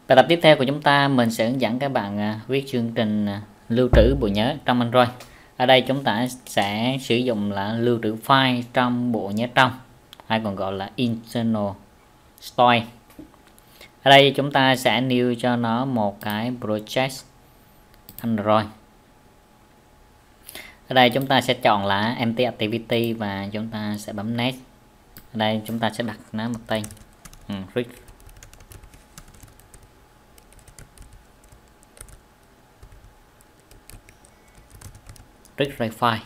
Bài tập tiếp theo của chúng ta mình sẽ hướng dẫn các bạn viết chương trình lưu trữ bộ nhớ trong Android. Ở đây chúng ta sẽ sử dụng là lưu trữ file trong bộ nhớ trong, hay còn gọi là internal storage. Ở đây chúng ta sẽ new cho nó một cái project Android. Ở đây chúng ta sẽ chọn là empty activity và chúng ta sẽ bấm next. Ở đây chúng ta sẽ đặt nó một tên read file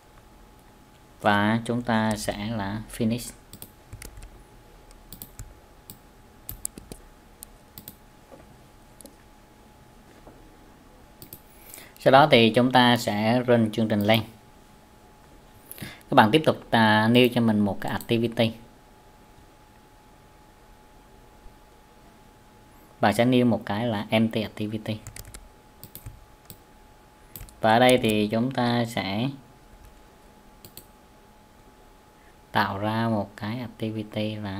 và chúng ta sẽ là finish. Sau đó thì chúng ta sẽ run chương trình lên. Các bạn tiếp tục new cho mình một cái activity. Bạn sẽ new một cái là empty activity. Và ở đây thì chúng ta sẽ tạo ra một cái activity là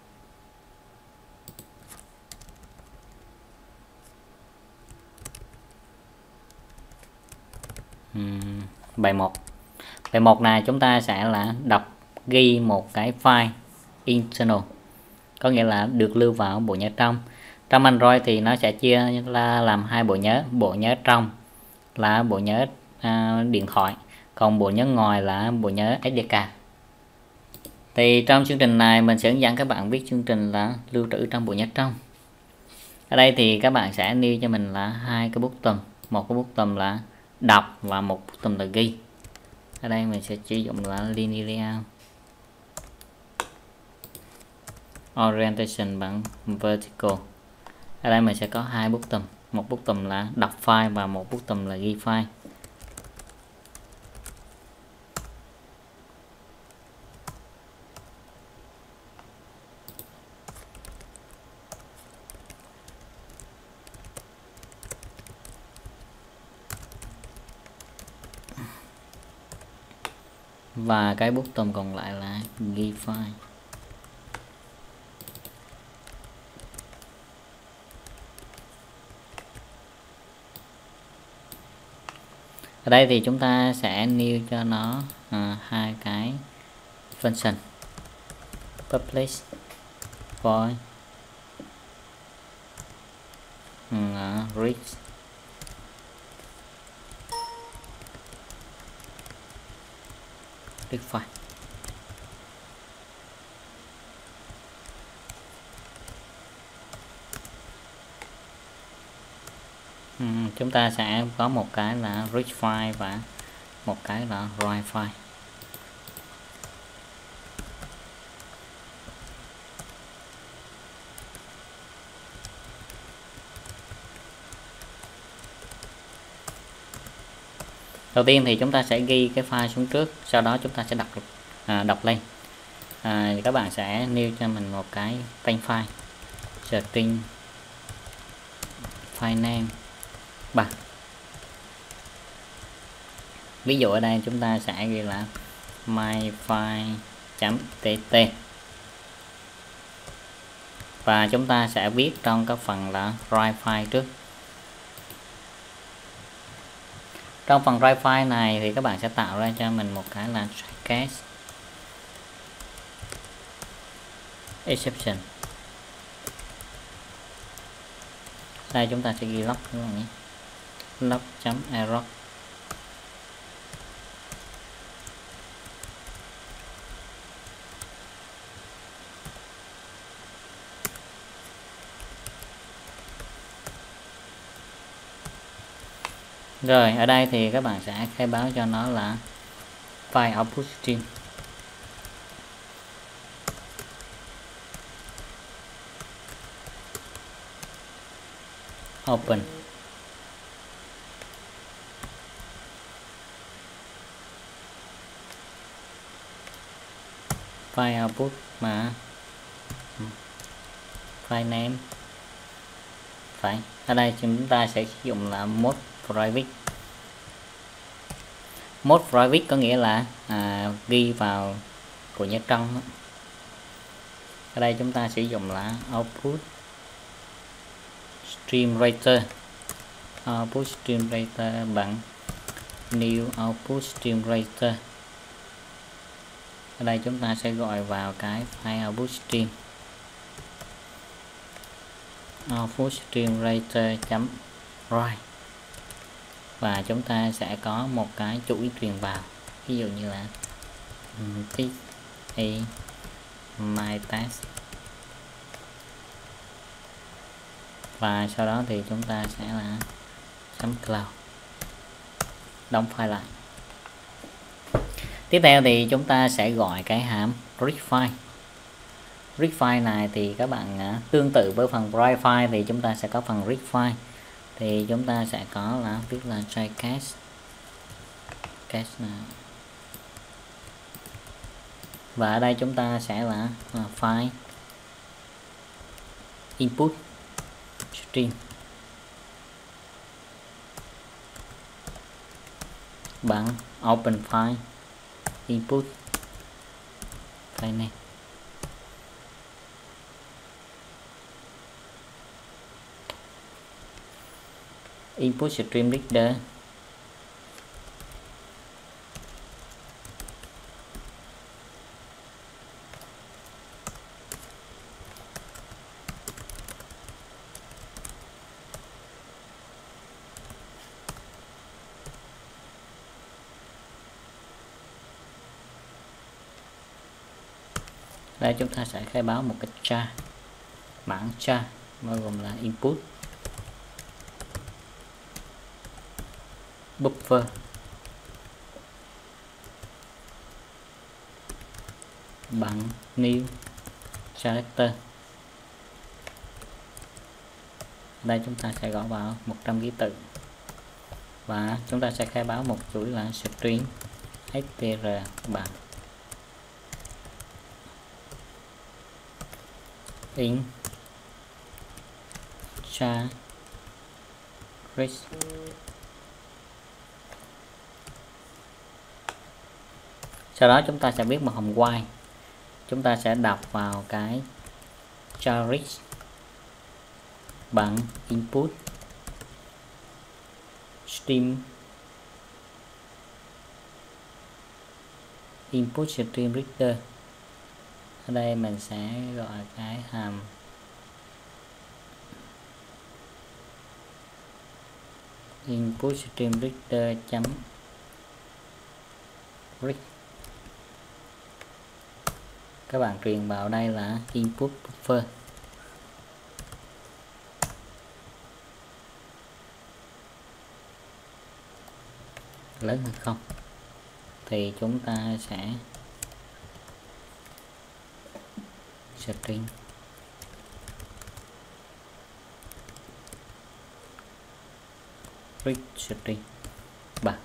bài 1. Bài 1 này chúng ta sẽ là ghi một cái file internal, có nghĩa là được lưu vào bộ nhớ trong. Trong Android thì nó sẽ chia là làm hai bộ nhớ. Bộ nhớ trong là bộ nhớ điện thoại, còn bộ nhớ ngoài là bộ nhớ SDK. Thì trong chương trình này mình sẽ hướng dẫn các bạn viết chương trình là lưu trữ trong bộ nhớ trong. Ở đây thì các bạn sẽ new cho mình là hai cái button, một cái button là đọc và một button là ghi. Ở đây mình sẽ sử dụng là linear layout, orientation bằng vertical. Ở đây mình sẽ có hai button, một button là đọc file và một button là ghi file. Và cái button còn lại là ghi file. Ở đây thì chúng ta sẽ new cho nó hai cái function publish void read file. Chúng ta sẽ có một cái là read file và một cái là write file. Đầu tiên thì chúng ta sẽ ghi cái file xuống trước, sau đó chúng ta sẽ đọc lên. Các bạn sẽ new cho mình một cái tên file string file name 3. Ví dụ ở đây chúng ta sẽ ghi là myfile.tt và chúng ta sẽ viết trong cái phần là write file trước. Trong phần write file này thì các bạn sẽ tạo ra cho mình một cái là case exception. Đây chúng ta sẽ ghi log các bạn nhé, log.error. Rồi ở đây thì các bạn sẽ khai báo cho nó là file output stream. Open. File output mà file name phải. Ở đây chúng ta sẽ sử dụng là mode private. Mode private có nghĩa là ghi vào của nhớ trong. Ở đây chúng ta sử dụng là output stream writer, output stream writer bằng new output stream writer. Ở đây chúng ta sẽ gọi vào cái file output stream, output stream writer chấm write, và chúng ta sẽ có một cái chuỗi truyền vào, ví dụ như là this a my task, và sau đó thì chúng ta sẽ là chấm cloud, đóng file lại. Tiếp theo thì chúng ta sẽ gọi cái hàm read file. Read file này thì các bạn tương tự với phần write file thì chúng ta sẽ có phần read file, thì chúng ta sẽ có là viết là jcast này. Và ở đây chúng ta sẽ là file input stream bằng open file input file này. Input stream reader đây chúng ta sẽ khai báo một cái char, bảng char bao gồm là input, buffer, bằng new character. Đây chúng ta sẽ gõ vào 100 ký tự và chúng ta sẽ khai báo một chuỗi là string str bằng in char read. Sau đó chúng ta sẽ viết một hồng while, chúng ta sẽ đọc vào cái char read bằng input stream input stream reader. Ở đây mình sẽ gọi cái hàm input stream reader chấm read. Các bạn truyền vào đây là input buffer. Lớn hơn không thì chúng ta sẽ string read string bằng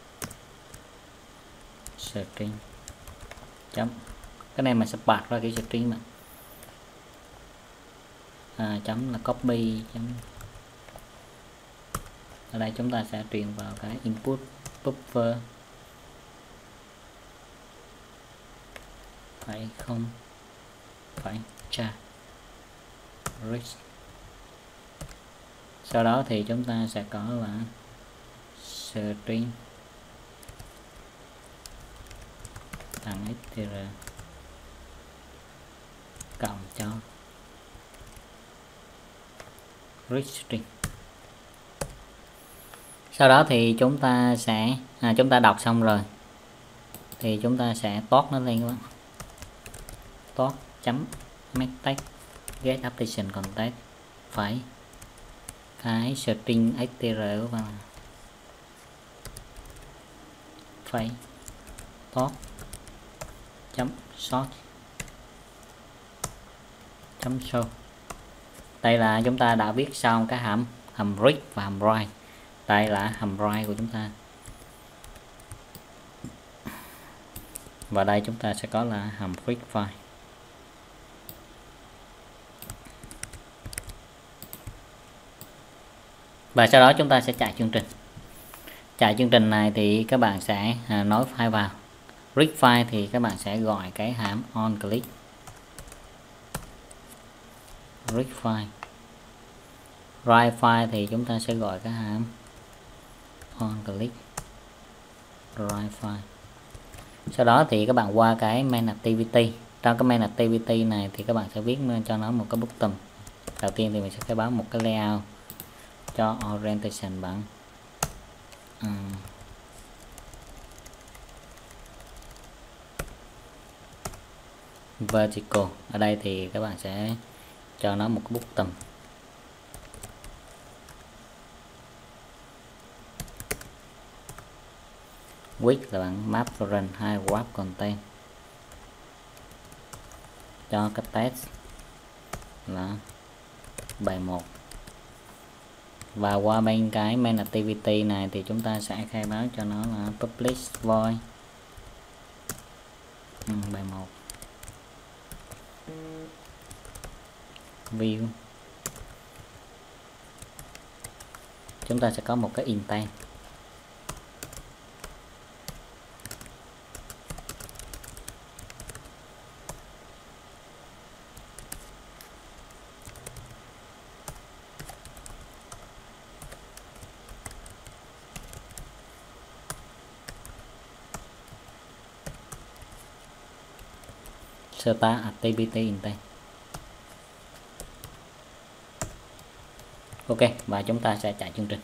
string chấm, cái này mình sẽ bạc ra cái string mà chấm là copy chấm. Ở đây chúng ta sẽ truyền vào cái input buffer phải không phải char read. Sau đó thì chúng ta sẽ có là string thằng str cộng cho read string. Sau đó thì chúng ta sẽ chúng ta đọc xong rồi thì chúng ta sẽ toát nó lên các bạn, toát chấm make text get application context phải cái string str của bạn phải toát chấm sort chấm show. Đây là chúng ta đã viết xong cái hàm read và hàm write. Đây là hàm write của chúng ta, và đây chúng ta sẽ có là hàm read file. Và sau đó chúng ta sẽ chạy chương trình. Chạy chương trình này thì các bạn sẽ nối file vào. Read file thì các bạn sẽ gọi cái hàm on click read file. write file thì chúng ta sẽ gọi cái hàm on click write file. Sau đó thì các bạn qua cái main activity. Trong cái main activity này thì các bạn sẽ viết cho nó một cái button. Đầu tiên thì mình sẽ khai báo một cái layout cho orientation bằng vertical. Ở đây thì các bạn sẽ cho nó một cái button. Width là bằng map run hay wrap content. Cho cái text là bài 1. Và qua bên cái main activity này thì chúng ta sẽ khai báo cho nó là publish void bài 1 view. Chúng ta sẽ có một cái intent. Start activity intent. Ok, và chúng ta sẽ chạy chương trình.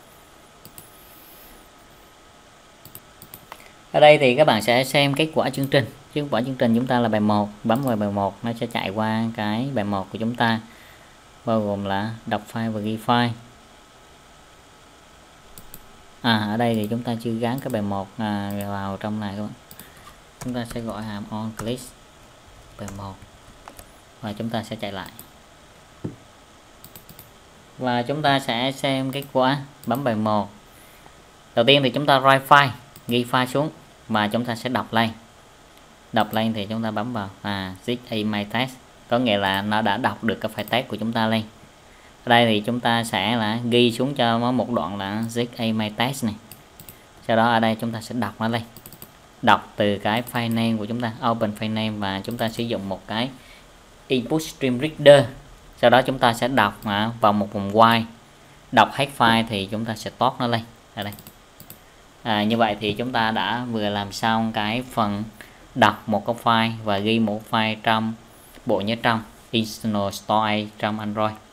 Ở đây thì các bạn sẽ xem kết quả chương trình. Kết quả chương trình chúng ta là bài 1, bấm vào bài 1 nó sẽ chạy qua cái bài 1 của chúng ta, bao gồm là đọc file và ghi file. Ở đây thì chúng ta chưa gắn cái bài 1 vào trong này các bạn. Chúng ta sẽ gọi hàm on click bài 1 và chúng ta sẽ chạy lại. Và chúng ta sẽ xem kết quả. Bấm bài 1. Đầu tiên thì chúng ta write file, ghi file xuống và chúng ta sẽ đọc lên. Đọc lên thì chúng ta bấm vào ZA test, có nghĩa là nó đã đọc được cái file test của chúng ta lên. Ở đây thì chúng ta sẽ là ghi xuống cho nó một đoạn là ZA test này. Sau đó ở đây chúng ta sẽ đọc nó lên. Đọc từ cái file name của chúng ta, open file name, và chúng ta sử dụng một cái input stream reader. Sau đó chúng ta sẽ đọc vào một vùng while. Đọc hết file thì chúng ta sẽ toát nó lên ở đây. Như vậy thì chúng ta đã vừa làm xong cái phần đọc một cái file và ghi một file trong bộ nhớ trong Internal Store A trong Android.